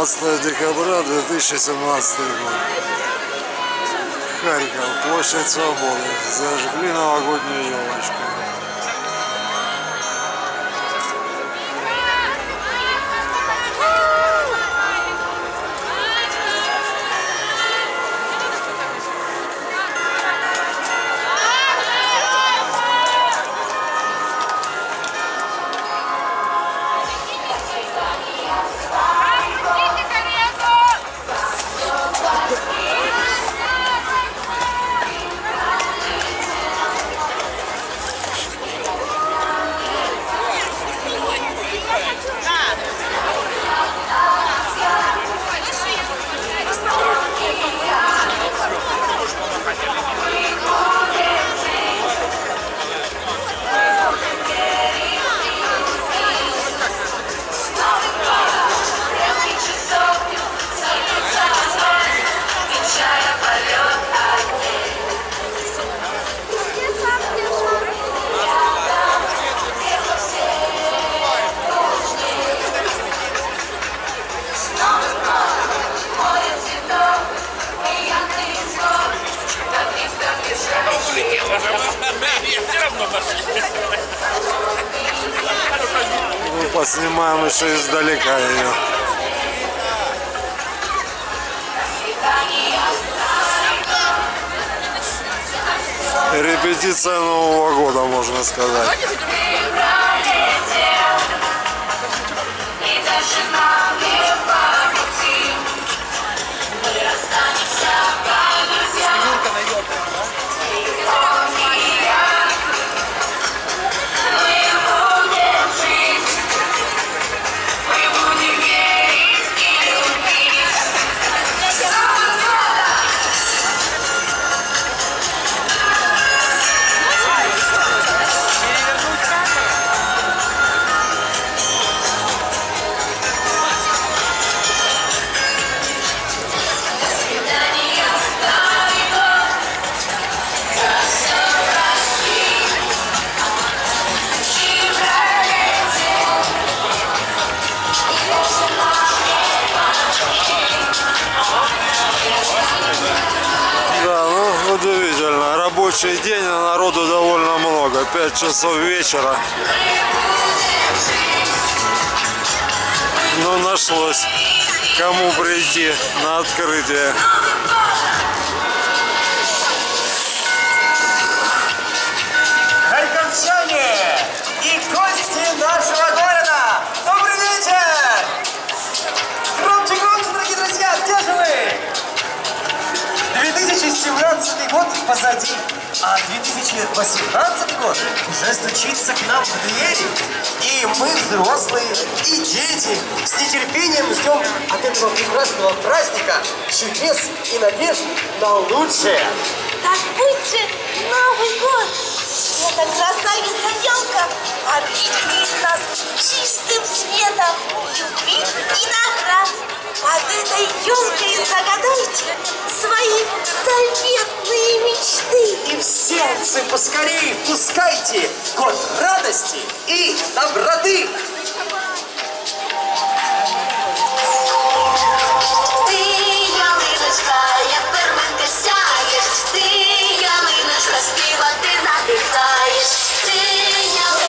17 декабря 2017 год. Харьков, площадь Свободы. Зажгли новогоднюю елочку. Мы поснимаем еще издалека ее. Репетиция Нового года, можно сказать. Удивительно. Рабочий день, а народу довольно много. 5 часов вечера. Но нашлось, кому прийти на открытие. Харьковчане и гости нашего города! Добрый вечер! Громче, громче, дорогие друзья, где же вы? 2017 год позади, а 2018 год уже стучится к нам в двери. И мы, взрослые и дети, с нетерпением ждем от этого прекрасного праздника чудес и надежд на лучшее. Так будьте Новый год! Эта красавица-елка объединит нас чистым светом любви и наград. Под этой елкой загадайте свои заветные мечты. И в сердце поскорее пускайте год радости и доброты.